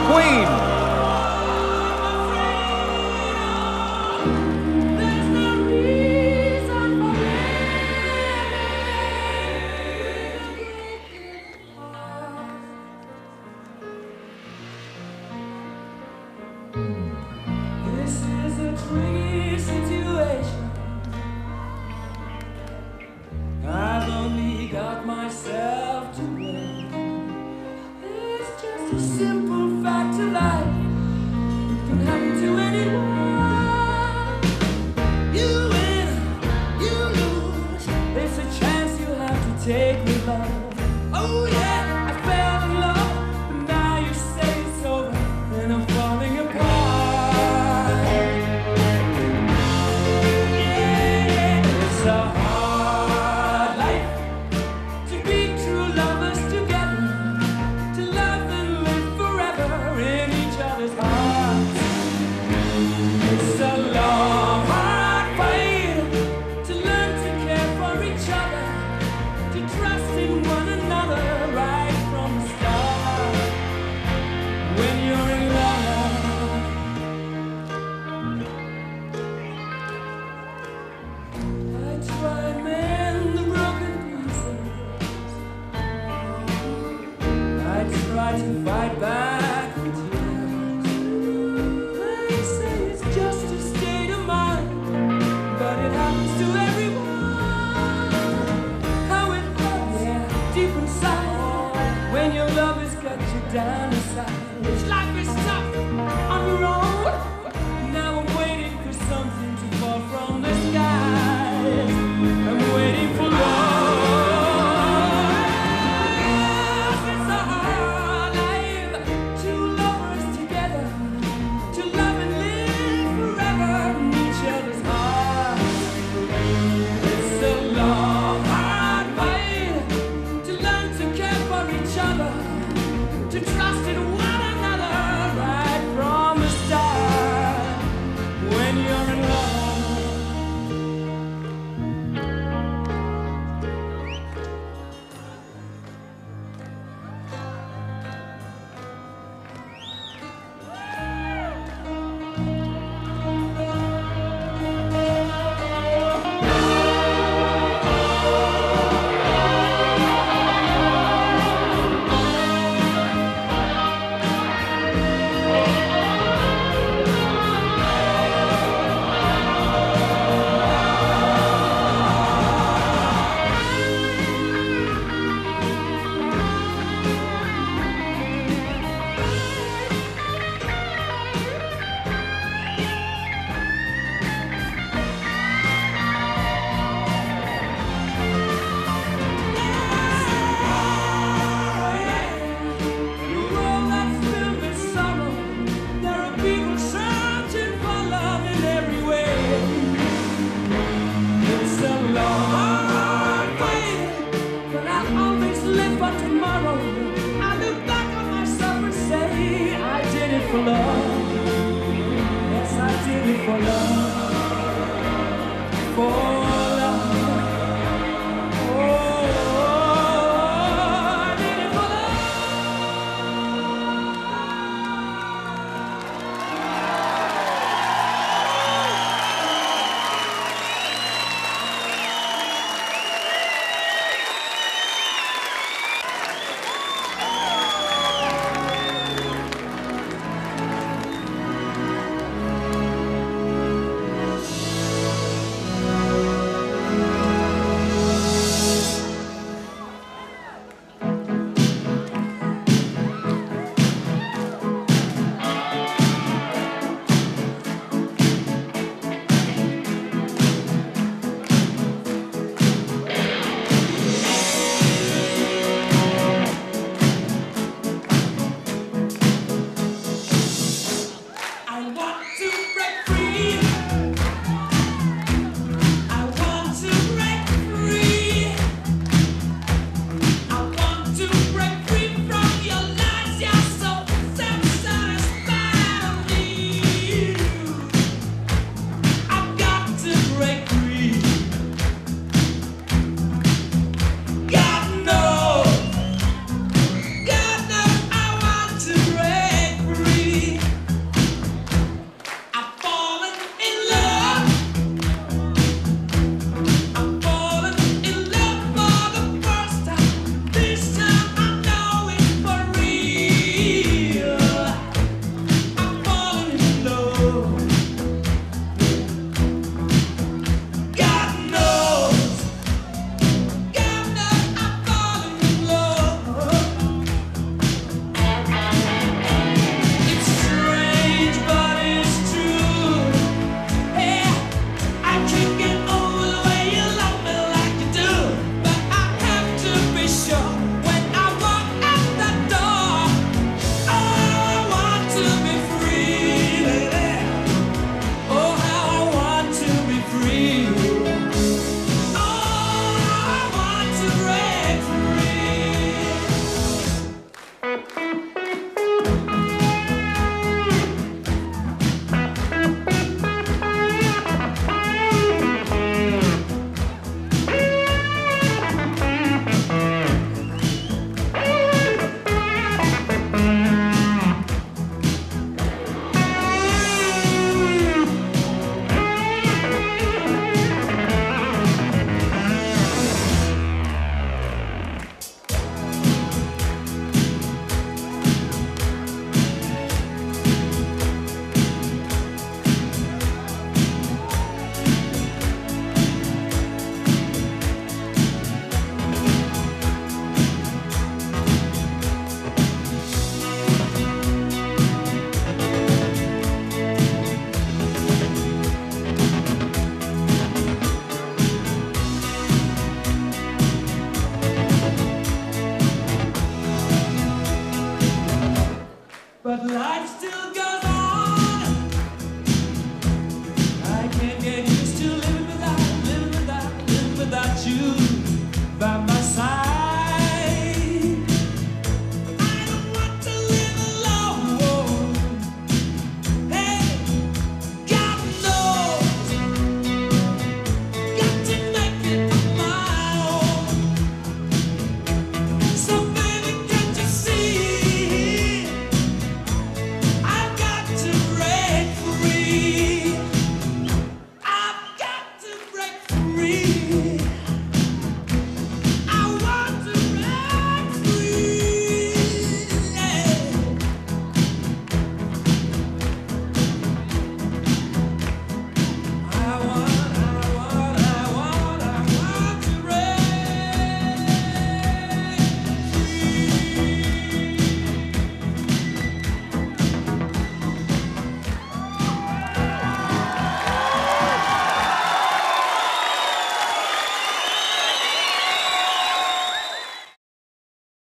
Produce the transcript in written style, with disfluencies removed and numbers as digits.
Queen. This is a tricky situation. I've only got myself to blame. It's just a simple fact of life. It can happen to anyone. You win, you lose. It's a chance you have to take with love. Oh yeah, I fell in love, but now you say it's over, and I'm falling apart. Yeah, it's a hard life to be true lovers together, to love and live forever in each other's hearts. It's a long, hard fight to learn to care for each other, to trust in one another right from the start. When you're in love, I try to mend the broken pieces. I try to fight back the tears. They say it's just a state of mind, but it happens to everyone. How it hurts, yeah, deep inside, when your love has got you down inside. It's life is tough on your own. Now I'm waiting for something to fall from the skies. I'm waiting for love. It's a hard life, two lovers together, to love and live forever in each other's hearts. It's a long, hard fight to learn to care for each other, to trust in one another right from the start. When you're in love, for love. Yes, I did it for love. For love. Oh, I did it for love. But life still goes on.